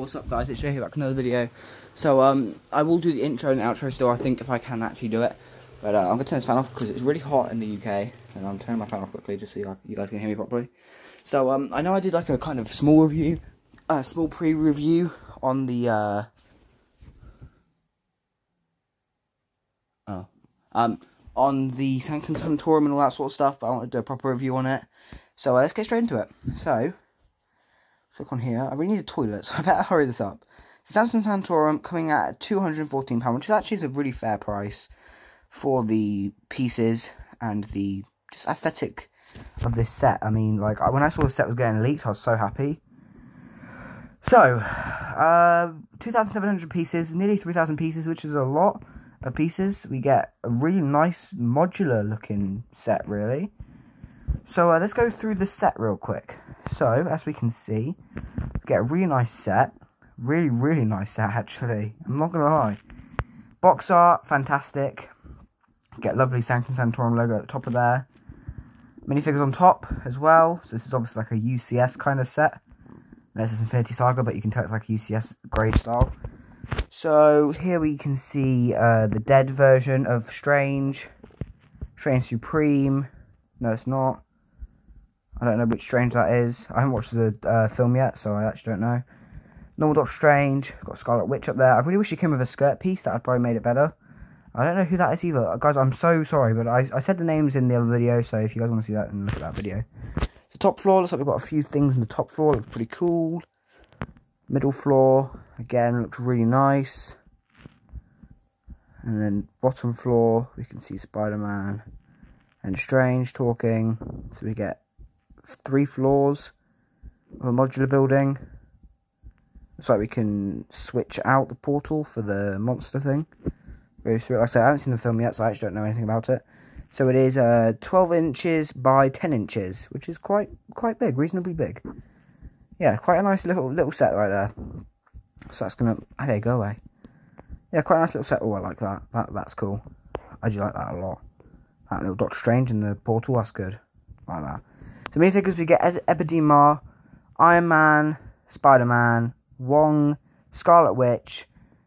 what's up guys, it's Jay here back with another video. So I will do the intro and the outro still, I think, if I can actually do it. But I'm going to turn this fan off because it's really hot in the UK. And I'm turning my fan off quickly just so you guys can hear me properly. So I know I did like a kind of small review, small pre-review on the on the Sanctum santorrum and all that sort of stuff, but I want to do a proper review on it. So let's get straight into it. So click on here. I really need a toilet, so I better hurry this up. Sanctum santorrum coming at £214, which is actually a really fair price for the pieces and the just aesthetic of this set. I mean, like, when I saw the set was getting leaked, I was so happy. So, 2,700 pieces, nearly 3,000 pieces, which is a lot of pieces. We get a really nice modular looking set, really. So let's go through the set real quick. So, as we can see, we get a really nice set. Really nice set, actually. I'm not going to lie. Box art, fantastic. Get lovely Sanctum santorrum logo at the top of there. Minifigures on top as well. So this is obviously like a UCS kind of set. This is Infinity Saga, but you can tell it's like a UCS grade style. So here we can see the dead version of Strange. Strange Supreme. No, it's not. I don't know which Strange that is. I haven't watched the film yet, so I actually don't know. Normal Doctor Strange. Got Scarlet Witch up there. I really wish it came with a skirt piece. That would probably made it better. I don't know who that is either. Guys, I'm so sorry, but I said the names in the other video, so if you guys want to see that, then look at that video. The top floor, looks like we've got a few things in the top floor. Looks pretty cool. Middle floor, again, looks really nice. And then bottom floor, we can see Spider-Man and Strange talking. So we get 3 floors of a modular building. Looks like we can switch out the portal for the monster thing. Go through it. Like I said, I haven't seen the film yet, so I actually don't know anything about it. So it is 12 inches by 10 inches, which is quite big, reasonably big. Yeah, quite a nice little set right there. So that's gonna, there you go away. Yeah, quite a nice little set. Oh, I like that. That's cool. I do like that a lot. That little Doctor Strange in the portal, that's good. Like that. So minifigures, we get Ebedima, Iron Man, Spider-Man, Wong, Scarlet Witch,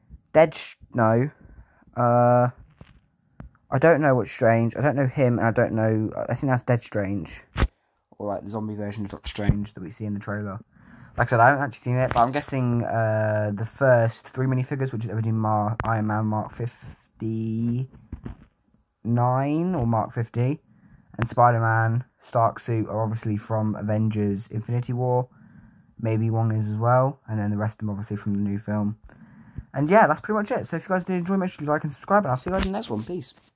I don't know which Strange. I don't know him, and I don't know. I think that's Dead Strange, or like the zombie version of Doctor Strange that we see in the trailer. Like I said, I haven't actually seen it, but I'm guessing the first 3 minifigures, which is Ebedima, Iron Man Mark 59 or Mark 50, and Spider-Man Stark Suit are obviously from Avengers Infinity War. Maybe Wong is as well, and then the rest of them obviously from the new film. And yeah, that's pretty much it. So if you guys did enjoy, make sure you like and subscribe, and I'll see you guys in the next one. Peace.